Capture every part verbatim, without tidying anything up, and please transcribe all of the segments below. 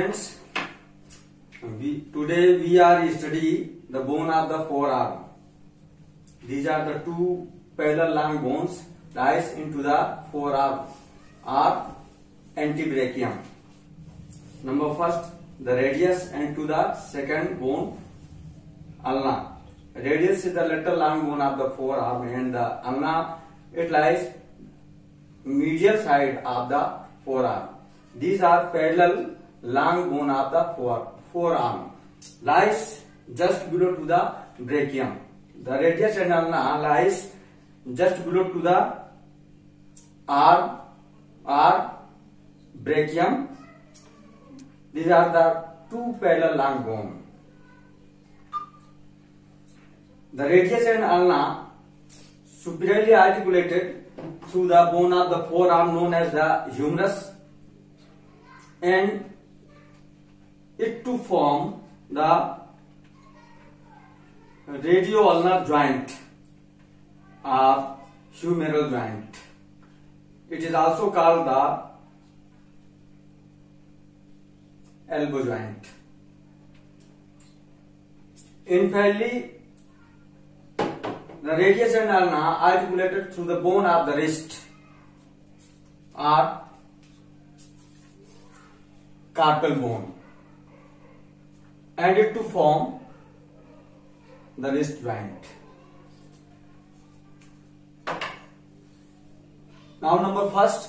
students, we, today we are studying the bone of the forearm. These are the two parallel long bones lies into the forearm or antebrachium. Number first, the radius, and to the second bone, ulna. Radius is the lateral long bone of the forearm, and the ulna, it lies medial side of the forearm. These are parallel long bone of the fore, forearm, lies just below to the brachium. The radius and ulna lies just below to the arm or brachium. These are the two parallel long bone. The radius and ulna superiorly articulated through the bone of the forearm known as the humerus, and it to form the radio-ulnar joint or humeral joint. It is also called the elbow joint. Inferiorly, the radius and ulna articulated through the bone of the wrist or carpal bone, and it to form the wrist joint. Now, number first,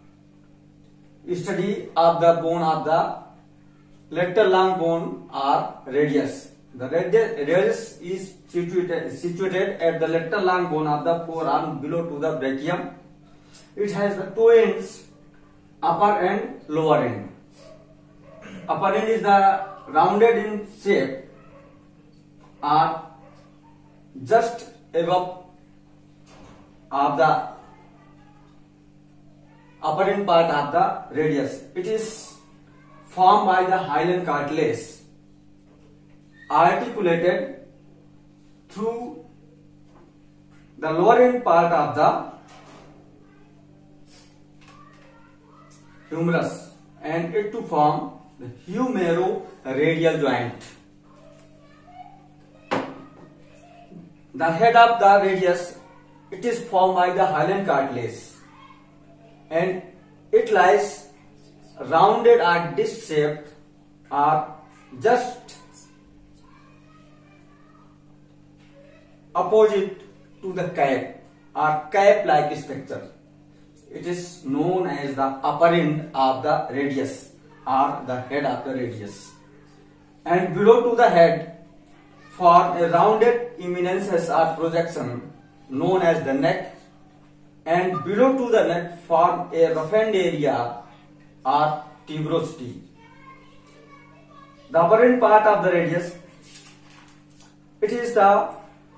study of the bone of the lateral long bone or radius. The radius is situated, situated at the lateral long bone of the forearm below to the brachium. It has the two ends, upper and lower end. Upper end is the rounded in shape or just above of the upper end part of the radius. It is formed by the hyaline cartilage articulated through the lower end part of the humerus, and it to form the humeroradial joint. The head of the radius, it is formed by the hyaline cartilage, and it lies rounded or disc shaped or just opposite to the cap or cap like structure. It is known as the upper end of the radius or the head of the radius, and below to the head form a rounded eminences or projection known as the neck, and below to the neck form a roughened area or tuberosity. The upper end part of the radius, it is the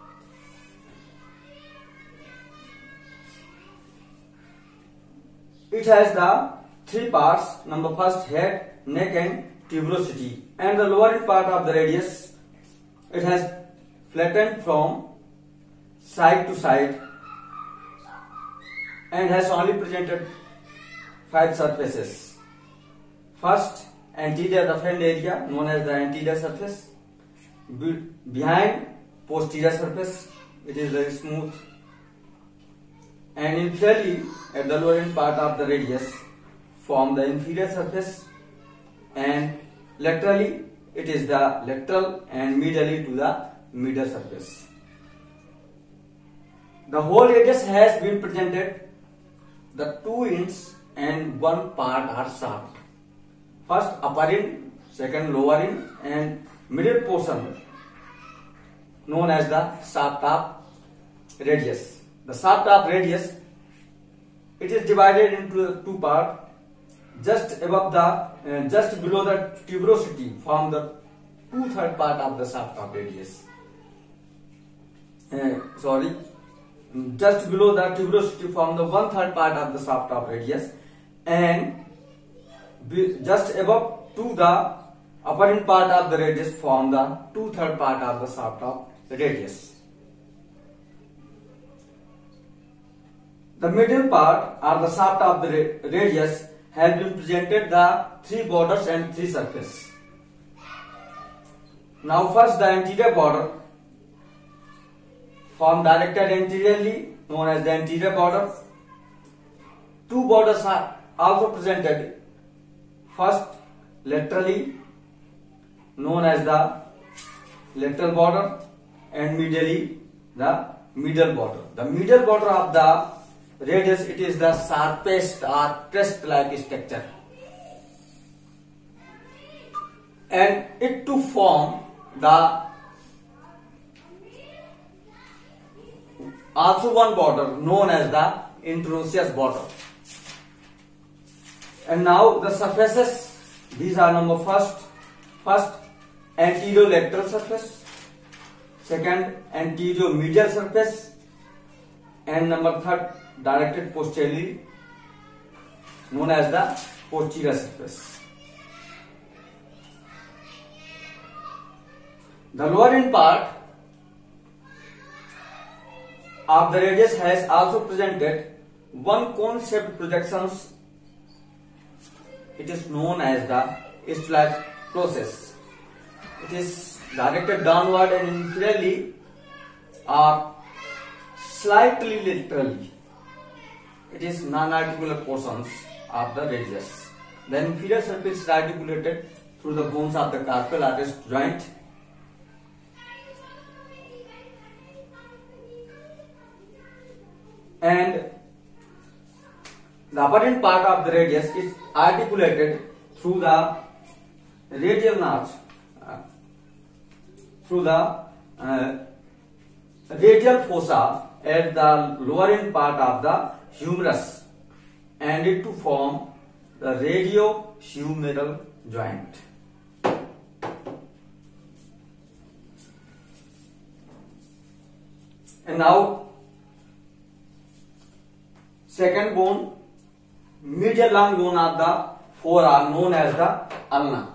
it has the three parts. Number first, head, neck and tuberosity, and the lower end part of the radius, it has flattened from side to side and has only presented five surfaces. First, anterior roughened area known as the anterior surface. Be behind, posterior surface, it is very smooth, and inferiorly at the lower end part of the radius form the inferior surface, and laterally it is the lateral, and medially to the medial surface. The whole radius has been presented the two ends and one part are shaft. First upper end, second lower end, and middle portion known as the shaft of radius. The shaft of radius, it is divided into two parts. Just above the, uh, just below the tuberosity form the two-third part of the shaft of radius. Uh, sorry, just below the tuberosity form the one-third part of the shaft of radius, and be, just above to the upper end part of the radius form the two-third part of the shaft of radius. The middle part or the shaft of the radius has been presented the three borders and three surface. Now first the anterior border form directed anteriorly known as the anterior border. Two borders are also presented. First laterally known as the lateral border and medially the middle border. The middle border of the radius, it is the sharpest or crest-like structure, and it to form the also one border known as the interosseous border. And now the surfaces, these are number first, first anterolateral surface, second anteromedial surface, and number third directed posteriorly known as the posterior surface. The lower end part of the radius has also presented one cone-shaped projections. It is known as the Stieltjes process. It is directed downward and inferiorly or slightly laterally. It is non-articular portions of the radius. The inferior surface is articulated through the bones of the carpal arteries joint. And the upper end part of the radius is articulated through the radial notch, uh, through the uh, radial fossa at the lower end part of the humerus, and it to form the radiohumeral joint. And now second bone, medial long bone of the forearm known as the ulna.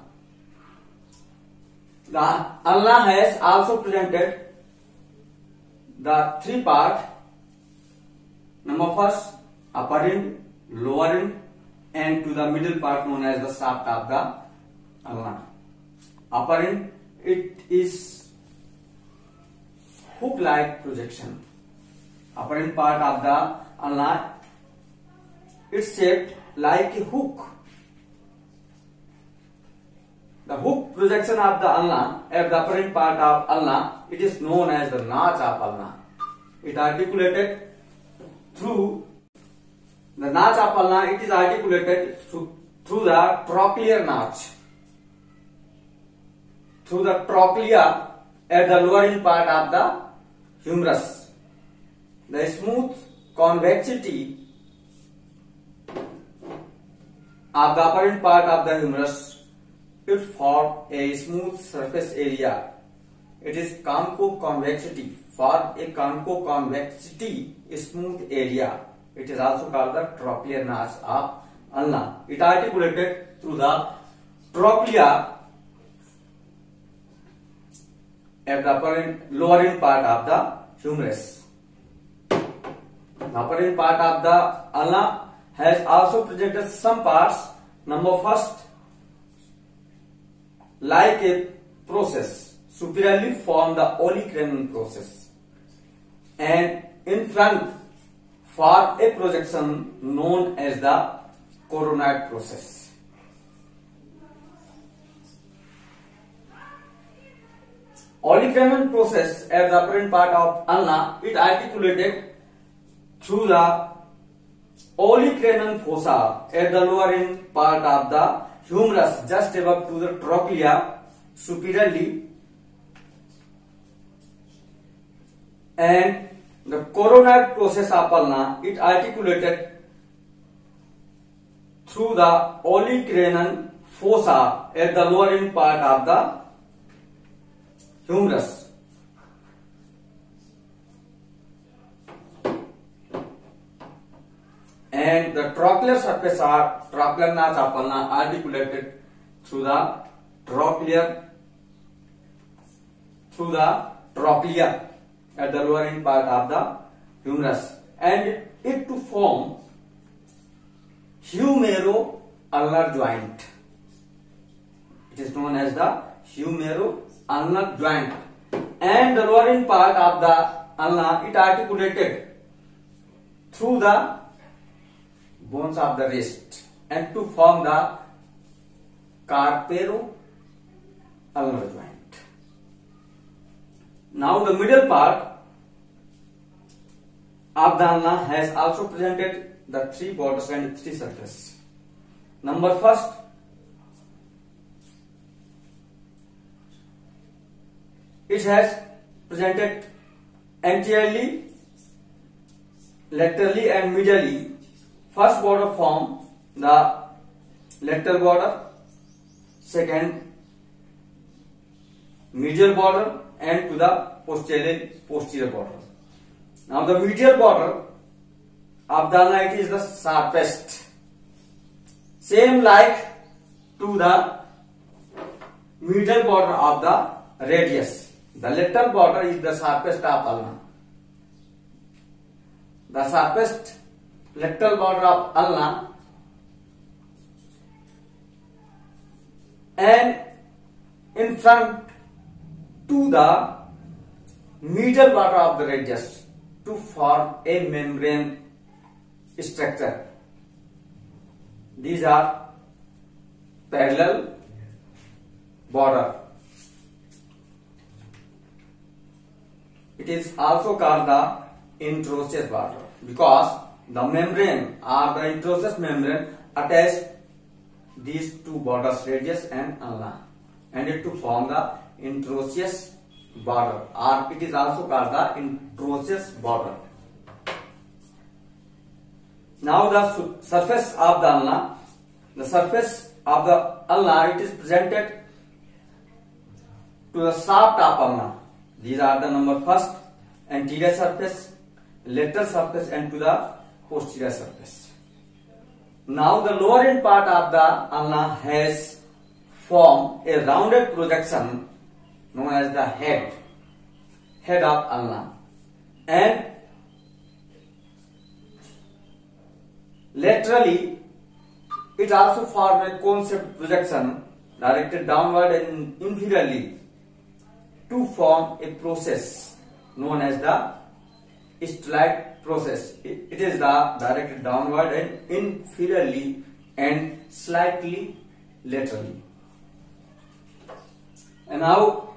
The ulna has also presented the three part. Number first, upper end, lower end, and to the middle part known as the shaft of the ulna. Upper end, it is hook-like projection. Upper end part of the ulna, it's shaped like a hook. The hook projection of the ulna at the upper end part of ulna, it is known as the notch of ulna. It articulated through the notch of ulna, it is articulated through, through the trochlear notch, through the trochlea at the lower end part of the humerus. The smooth convexity of the upper end part of the humerus, it forms a smooth surface area. It is concave convexity. For a concave convexity, a smooth area, it is also called the trochlear notch of ulna. It articulated through the trochlea at the upper end, lower end part of the humerus. The upper end part of the ulna has also presented some parts. Number first, like a process, superiorly form the olecranon process, and in front for a projection known as the coronoid process. Olecranon process at the upper end part of ulna, it articulated through the olecranon fossa at the lower end part of the humerus, just above to the trochlea superiorly, and the coronoid process of ulna, it articulated through the olecranon fossa at the lower end part of the humerus. And the trochlear surface or trochlear notch of ulna articulated through the trochlear, through the trochlea at the lower end part of the humerus, and it to form ulnar joint. It is known as the humeroulnar joint. And the lowering part of the ulna, it articulated through the bones of the wrist and to form the carpero ulnar joint. Now the middle part of the ulna has also presented the three borders and three surfaces. Number first, it has presented anteriorly, laterally and medially. First border form the lateral border, second medial border, and to the posterior posterior border. Now the medial border of the ulna, it is the sharpest, same like to the medial border of the radius. The lateral border is the sharpest of ulna. The sharpest lateral border of ulna, and in front to the medial border of the radius to form a membrane structure. These are parallel border. It is also called the interosseous border because the membrane or the interosseous membrane attached these two borders, radius and ulna, and it to form the interosseous border, or it is also called the interosseous border. Now the surface of the ulna, the surface of the ulna, it is presented to the shaft of ulna. These are the number first, anterior surface, lateral surface, and to the posterior surface. Now the lower end part of the ulna has formed a rounded projection known as the head, head of ulna, and laterally it also forms a cone-shaped projection directed downward and inferiorly to form a process known as the styloid process. It, it is the directed downward and inferiorly and slightly laterally. And now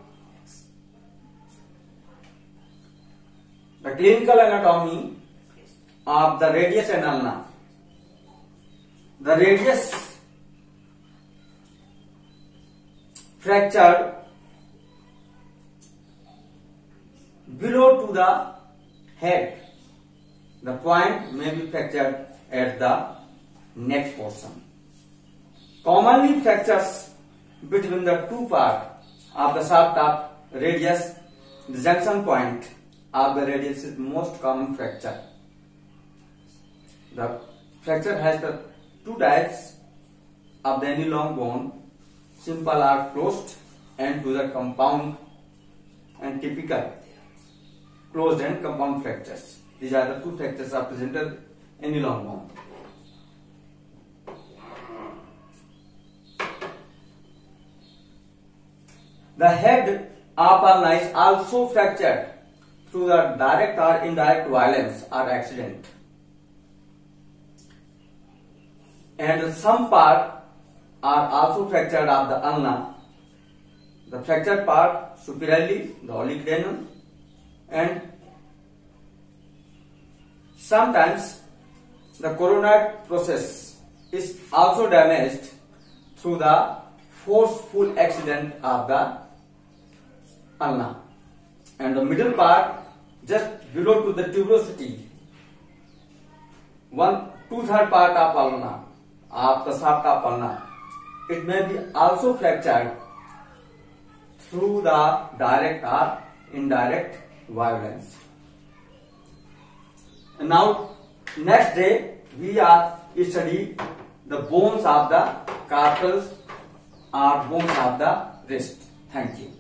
the clinical anatomy of the radius and ulna. The radius fractured below to the head. The point may be fractured at the neck portion. Commonly fractures between the two parts of the shaft of radius, the junction point of the radius is most common fracture. The fracture has the two types of the any long bone, simple or closed, and to the compound and typical closed and compound fractures. These are the two fractures are presented in any long bone. The head of ulna is also fractured through the direct or indirect violence or accident. And some part are also fractured of the ulna. The fractured part superiorly, the olecranon, and sometimes the coronoid process is also damaged through the forceful accident of the ulna. And the middle part just below to the tuberosity, one two third part of ulna, of the shaft of ulna, it may be also fractured through the direct or indirect violence. And now next day we are study the bones of the carpals or bones of the wrist. Thank you.